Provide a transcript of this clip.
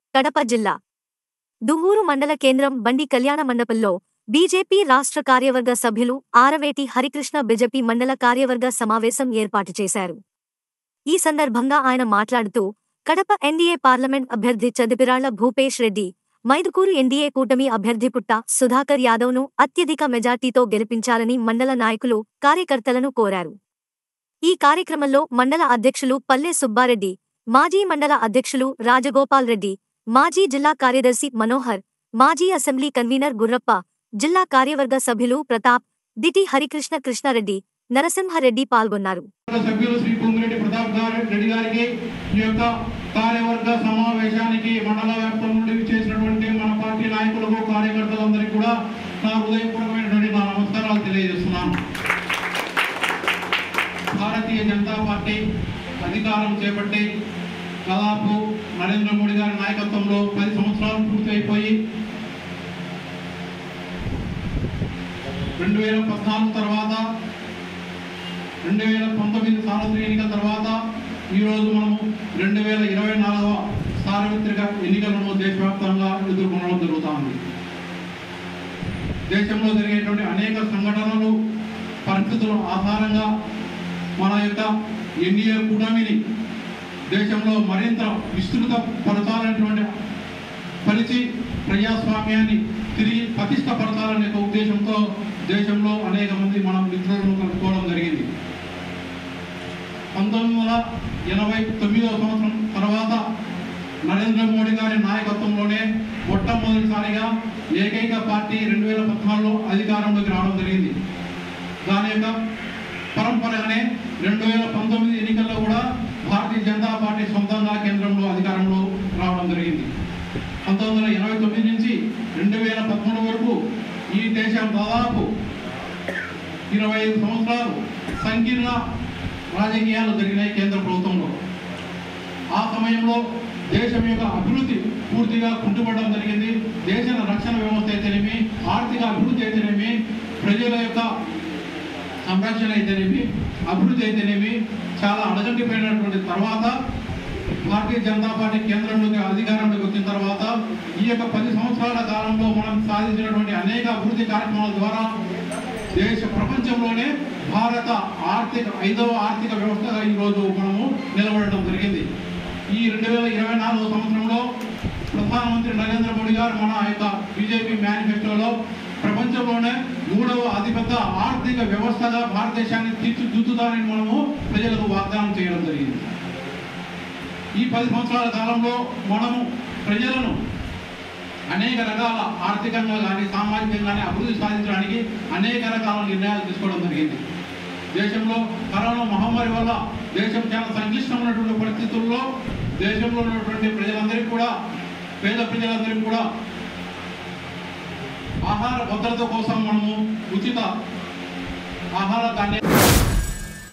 కడప జిల్లా దువ్వూరు మండల కేంద్రం బండి కళ్యాణ మండపంలో బీజేపీ రాష్ట్ర కార్యవర్గ సభ్యులు ఆరవేటి హరికృష్ణ బీజేపీ మండల కార్యవర్గ సమావేశం ఏర్పాటు చేశారు. ఈ సందర్భంగా ఆయన మాట్లాడుతూ, కడప ఎన్డీఏ పార్లమెంట్ అభ్యర్థి చదిపిరాళ్ల భూపేష్ రెడ్డి, మైదుకూరు ఎన్డీఏ కూటమి అభ్యర్థి పుట్ట సుధాకర్ యాదవ్ను అత్యధిక మెజార్టీతో గెలిపించాలని మండల నాయకులు, కార్యకర్తలను కోరారు. ఈ కార్యక్రమంలో మండల అధ్యక్షులు పల్లె సుబ్బారెడ్డి, మాజీ మండల అధ్యక్షులు రాజగోపాల్ రెడ్డి, మాజీ జిల్లా కార్యదర్శి మనోహర్, మాజీ అసెంబ్లీ కన్వీనర్ గుర్రప్ప, జిల్లా కార్యవర్గ సభ్యులు ప్రతాప్, దిటి హరికృష్ణ కృష్ణారెడ్డి, నరసింహారెడ్డి పాల్గొన్నారు. కార్యవర్గ సమావేశానికి మండల వ్యాప్తం నుండి చేసినటువంటి మన పార్టీ నాయకులకు, కార్యకర్తలందరికీ కూడా నా హృదయపూర్వకమైనటువంటి నా నమస్కారాలు తెలియజేస్తున్నాను. భారతీయ జనతా పార్టీ అధికారం చేపట్టి దాదాపు నరేంద్ర మోడీ గారి నాయకత్వంలో 10 సంవత్సరాలు పూర్తి అయిపోయి 2014 తర్వాత 2019 సార్వత్రిక ఎన్నికల తర్వాత ఈరోజు మనము 2024వ సార్వత్రిక ఎన్నికలను దేశవ్యాప్తంగా ఎదుర్కొనడం జరుగుతుంది. దేశంలో జరిగేటువంటి అనేక సంఘటనలు, పరిస్థితుల ఆధారంగా మన యొక్క ఎన్డీఏ కూటమిని దేశంలో మరింత విస్తృత పరచాలనేటువంటి పరిచి ప్రజాస్వామ్యాన్ని తిరిగి పటిష్టపరచాలనే ఉద్దేశంతో దేశంలో అనేక మంది మనం మిత్రులను కలుపుకోవడం జరిగింది. 1989వ సంవత్సరం తర్వాత నరేంద్ర మోడీ గారి నాయకత్వంలోనే మొట్టమొదటిసారిగా ఏకైక పార్టీ 2014లో అధికారంలోకి రావడం జరిగింది. దాని యొక్క పరంపరగానే 2019 ఎన్నికల్లో కూడా భారతీయ జనతా పార్టీ సొంతంగా కేంద్రంలో అధికారంలో రావడం జరిగింది. 1989 నుంచి 2013 వరకు ఈ దేశం దాదాపు 25 సంవత్సరాలు సంకీర్ణ రాజకీయాలు జరిగినాయి కేంద్ర ప్రభుత్వంలో. ఆ సమయంలో దేశం యొక్క అభివృద్ధి పూర్తిగా కుంటుపడడం జరిగింది. దేశ రక్షణ వ్యవస్థ అయితేనేమి, ఆర్థిక అభివృద్ధి అయితేనేమి, ప్రజల యొక్క సంరక్షణ అయితేనేమి, అభివృద్ధి అయితేనేమి చాలా అడగంటిపోయినటువంటి తర్వాత భారతీయ జనతా పార్టీ కేంద్రంలోకి అధికారంలోకి వచ్చిన తర్వాత ఈ యొక్క 10 సంవత్సరాల కాలంలో మనం సాధించినటువంటి అనేక అభివృద్ధి కార్యక్రమాల ద్వారా దేశ ప్రపంచంలోనే భారత 5వ ఆర్థిక వ్యవస్థగా ఈరోజు మనము నిలబడడం జరిగింది. ఈ 2024వ సంవత్సరంలో ప్రధానమంత్రి నరేంద్ర మోడీ గారు మన యొక్క బీజేపీ మేనిఫెస్టోలో ప్రపంచంలోనే 3వ అతిపెద్ద ఆర్థిక వ్యవస్థగా భారతదేశాన్ని తీర్చిదిద్దుతారని మనము ప్రజలకు వాగ్దానం చేయడం జరిగింది. ఈ 10 సంవత్సరాల కాలంలో మనము ప్రజలను అనేక రకాల ఆర్థికంగా కానీ, సామాజికంగా కానీ అభివృద్ధి సాధించడానికి అనేక రకాల నిర్ణయాలు తీసుకోవడం జరిగింది. దేశంలో కరోనా మహమ్మారి వల్ల దేశం చాలా సంక్లిష్టమైనటువంటి పరిస్థితుల్లో దేశంలో ఉన్నటువంటి ప్రజలందరికీ కూడా, పేద ప్రజలందరికీ కూడా ఆహార భద్రత కోసం మనము ఉచిత ఆహార ధాన్యం